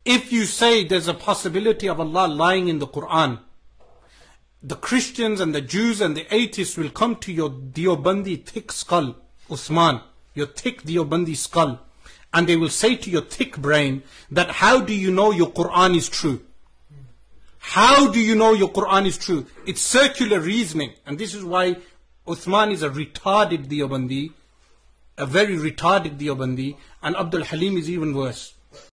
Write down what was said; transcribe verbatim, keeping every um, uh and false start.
If you say there's a possibility of Allah lying in the Quran, the Christians and the Jews and the atheists will come to your Deobandi thick skull, Usman, your thick Deobandi skull, and they will say to your thick brain that how do you know your Quran is true? How do you know your Quran is true? It's circular reasoning. And this is why Uthman is a retarded Deobandi, a very retarded Deobandi, and Abdul Haleem is even worse.